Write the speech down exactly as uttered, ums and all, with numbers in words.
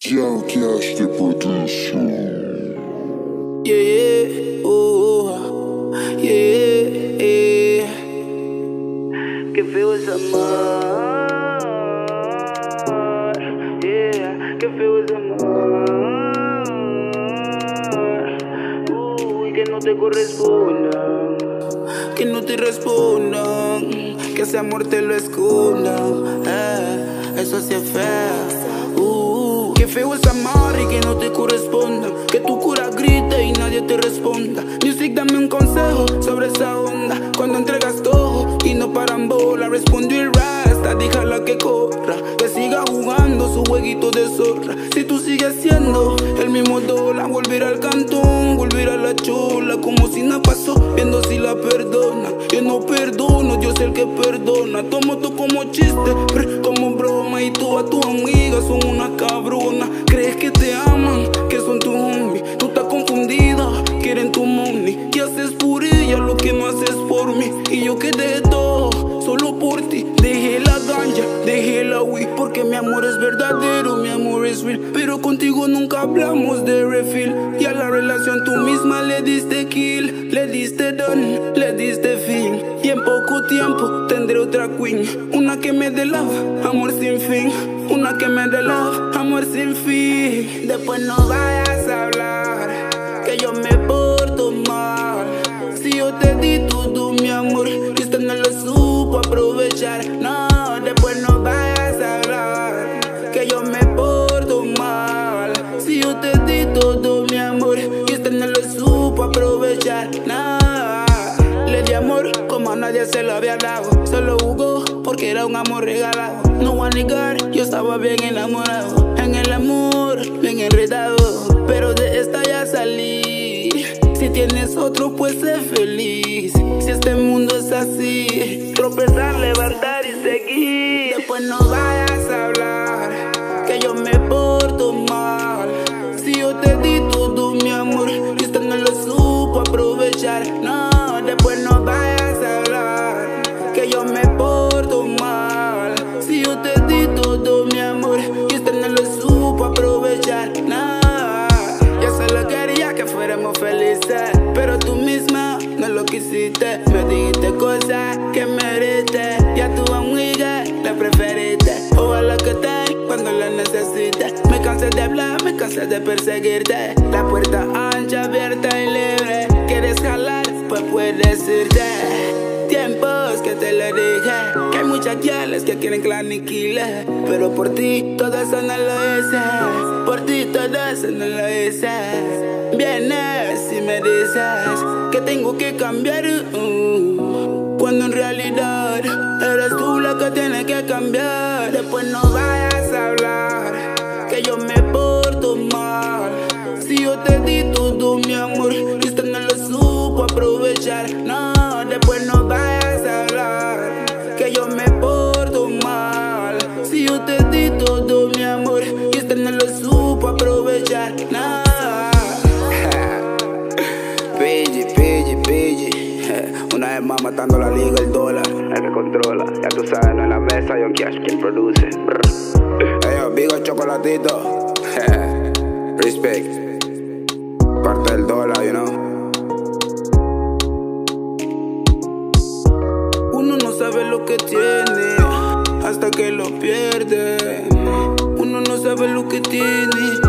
Young Cash the producer. Yeah, yeah, oh, yeah, yeah. Que feo es amar, yeah, que feo es amar. Uy, que no te correspondan, que no te respondan, que ese amor te lo escondan, eh, eso sí es feo. Uh, qué feo es amar y que no te corresponda, que tu cura grite y nadie te responda. Music, dame un consejo sobre esa onda, cuando entregas todo y no paran bola. Respondió el rasta, déjala que corra, que siga jugando su jueguito de zorra. Si tú sigues siendo el mismo dólar, volver al cantón, volver a la chola, como si nada pasó, viendo si la perdona. Yo no perdono, Dios es el que perdona. Tomo tú como chiste, como broma, y tú a tu amiga son una cabrona. Crees que te aman, que son tu homie. Tú estás confundida, quieren tu money. Y haces por ella lo que no haces por mí. Y yo que dejé todo, solo por ti. Dejé la ganja, dejé la weed, porque mi amor es verdadero, mi amor es real. Pero contigo nunca hablamos de refill. Y a la relación tú misma le diste kill, le diste done, le diste fin. Y en poco tiempo tendré otra queen, una que me dé love, amor sin fin. Una que me dé love, amor sin fin. Después no vayas a hablar que yo me porto mal. Si yo te di todo mi amor y usted no lo supo aprovechar. No, después no vayas a hablar que yo me porto mal. Si yo te di todo mi amor y usted no lo supo aprovechar. No, le di amor como a nadie se lo había dado. Solo jugó porque era un amor regalado. No voy a negar, yo estaba bien enamorado, en el amor, bien enredado. Pero de esta ya salí. Si tienes otro, pues sé feliz. Si este mundo es así, tropezar, levantar y seguir. Después no vayas a hablar que yo me porto mal. Si yo te di todo mi amor y usted no lo supo aprovechar. No, después no vayas a hablar que yo me porto mal. Si yo te di todo mi amor y usted no lo supo aprovechar. No, yo solo quería que fuéramos felices, pero tú misma no lo quisiste. Me dijiste cosas que me heriste, y a tu amiga la preferiste. Ojalá que te cuando la necesites. Me cansé de hablar, me cansé de perseguirte. La puerta ancha, abierta y libre. ¿Quieres jalar? Pues puedes irte. Tiempos que te lo dije, que hay muchas guiales que quieren que la aniquile. Pero por ti todo eso no lo hice, por ti todo eso no lo hice. Vienes y me dices que tengo que cambiar, uh, cuando en realidad eres tú la que tiene que cambiar. Después no vayas a hablar que yo me porto mal. Si yo te di todo mi amor y usted no lo supo aprovechar. No, después no vayas a hablar que yo me porto mal. Si yo te di todo mi amor y usted no lo supo aprovechar. No. Pidgey, Pidgey, Pidgey. Una vez más matando la liga, el dólar, el que controla. Ya tú sabes, no en la mesa, Young Cash, quien produce. Ellos, Vigo Chocolatito. Respect. Parte del dólar, you know. Uno no sabe lo que tiene hasta que lo pierde. Uno no sabe lo que tiene